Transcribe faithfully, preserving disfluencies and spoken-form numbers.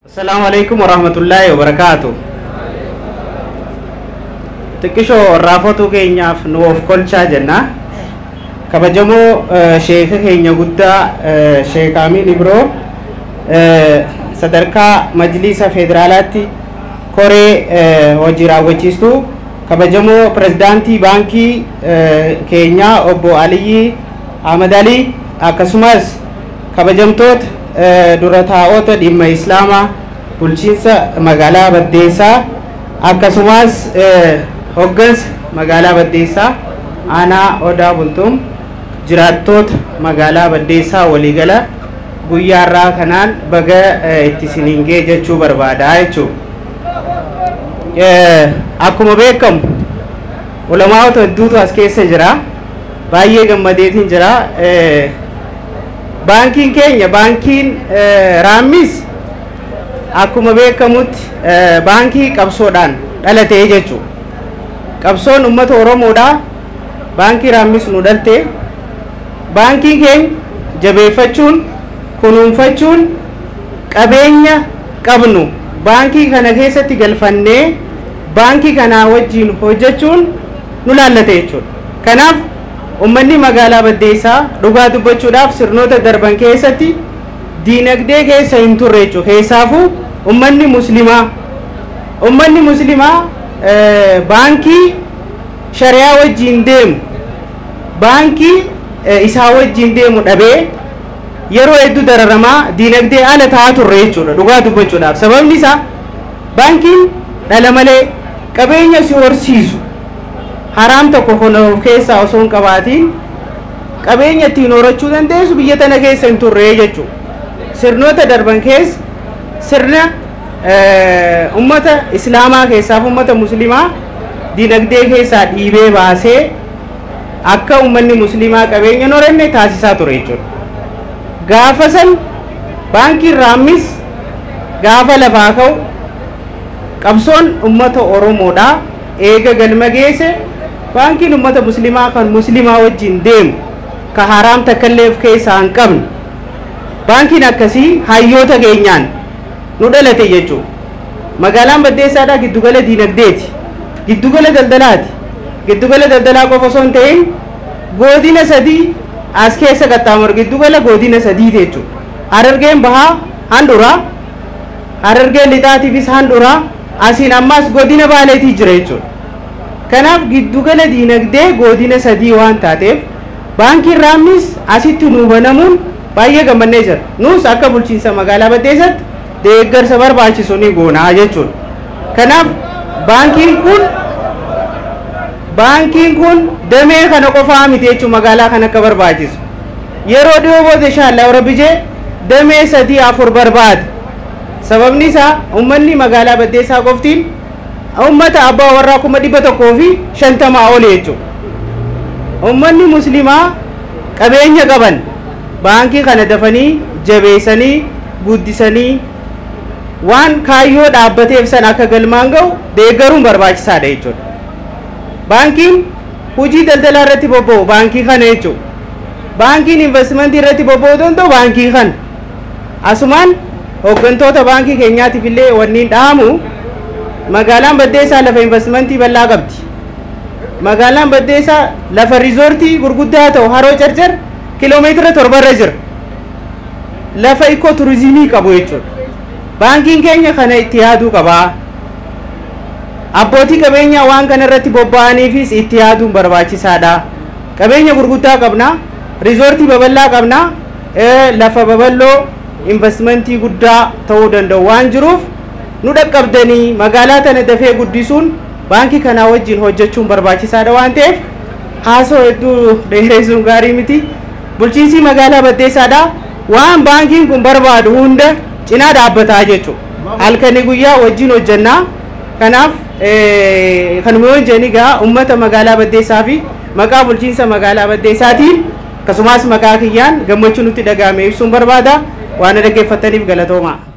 Assalamualaikum warahmatullahi wabarakatuh. Tikisho raafatu keenyaaf nuuf kolchaa jenna. Kabajamoo sheekha keenya guddaa Sheekh Amin Ibro sadarkaa majlisa federaalaatti koree hojii raawwachiistu kabajamoo pirezidaantii baankii keenya obbo Aliyyi Ahmad Ali akkasumas kabajamtoota dura taa'ota dhimma islaamaa bulchiinsa magaalaa Baddeessaa akkasumas hoggansa magaalaa Baddeessaa aanaa Odaa Bultuum jiraattoota magaalaa Baddeessaa waliigala guyyaarraa kanaan baga itti siningee jechuu barbaada jechuudha. Akkuma beekamu ulamaa'ota hedduutu as keessa jira, baay'ee gammadeetiin jira. Bankiin keenya bankiin Raammis akkuma beekamutti baankii qabsoodhaan dhalatee jechuudha. Qabsoon uummata Oromoodhaa baankii Raammis nu dhalte. Bankiin keenya jabeeffachuun kunuunfachuun qabeenya qabnu baankii kana keessatti galfannee baankii kana wajjin hojjechuun nu laallate jechuudha. Kanaaf ummanni magaalaa Baddeessaa dhugaa dubbachuudhaaf sirnoota darban keessatti diinagdee keessa hin turre jechuudha. Keessaafuu ummanni muslimaa ummanni muslimaa baankii shari'aa wajjin deemu baankii isaa wajjin deemu dhabee yeroo hedduu dararamaa diinagdee ala ta'aa turre jechuudha. Dhugaa dubbachuudhaaf sababni isaa baankiin dhala malee qabeenya si horsiisu haram tokko kono keessa osoo hin qabaatiin qabeenya ittiin horachuu dandeessu biyya tana keessa hin turre jechuudha. Sirnoota darban keessa sirna ummata islaamaa keessaaf ummata muslimaa diinagdee keessaa dhiibee baasee akka ummanni muslimaa qabeenya hin horanne taasisaa ture jechuudha. Gaafa san baankiin Raammis gaafa lafaa ka'u qabsoon ummata Oromoodhaa eega galma geesse bankiin ummata muslimaa kan muslimaa wajjin deemu ka haram takkallee of keessaa hin qabne bankiin akkasii hayyoota keenyaan nu dhalate jechuudha. Magaalaan Baddeessaadhaa giddugala diinagdeeti, giddugala daldalaati. Giddugala daldalaa qofa osoo hin ta'in godina sadii as keessa qaxxaamur giddugala godina sadii jechuudha. Harargeen bahaa handhuraa, Harargeen lixaatiifis handhuraa, asiin ammas godina baaleetii jira jechuudha. Kanaaf giddugala diinagdee godina sadii waan taateef baankiin Raammis asitti nu banamuun baay'ee gammannee jira. Nus akka bulchiinsa magaalaa Baddeessaatti deeggarsa barbaachisu ni goonaa jechuudha. Kanaaf baankiin kun baankiin kun damee kana qofaa miti jechuudha. Magaalaa kana akka barbaachisu yeroo dhiyoo booda inshaallah rabbijee damee sadii afur barbaada. Sababni isaa ummanni magaalaa Baddeessaa qoftiin ummata abbaa warraa kuma dhibba tokkoo fi shantamaa ol jechuudha. Ummanni muslimaa qabeenya qaban baankii kana dafanii jabeessanii guddisanii waan kaayyoo dhaabbateef san akka galmaan ga'u deeggaruun barbaachisaadha jechuudha. Baankiin hojii daldalaa irratti bobba'u baankii kana jechuudha. Baankiin investimentii irratti bobba'uu danda'u baankii kana. Asumaan hooggantoota baankii keenyaatiif illee wanniin dhaamu magaalaan Baddeessaa lafa investimentii bal'aa qabdi. Magaalaan Baddeessaa lafa riizoortii gurguddaa ta'u haroo carcar kiiloomeetira torbarra jira. Lafa ikoo turizimii qabu jechuudha. Baankiin keenya kana itti yaaduu qaba. Abbootii qabeenyaa waan kana irratti bobba'aniifis itti yaaduun barbaachisaadha. Qabeenya gurguddaa qabna, riizoortii babal'aa qabna, lafa babal'oo investimentii guddaa ta'uu danda'u waan jiruuf nu dhaqqabdanii magaalaa tana dafee guddisuun baankii kanaa wajjin hojjechuun barbaachisaadha waan ta'eef haasoo hedduu dheeressuun gaarii miti. Bulchiinsi magaalaa Baddeessaadhaa waan baankiin kun barbaadu hunda cinaa dhaabbataa jechuudha. Halkanii guyyaa wajjin hojjannaa. Kanaaf kanuma hojjenni gaa ummata magaalaa Baddeessaa fi maqaa bulchiinsa magaalaa Baddeessaatiin akkasumas maqaa kiyyaan gammachuu nutti dhagahame ibsuun barbaada. Waan dhaggeeffataniif galatoomaa.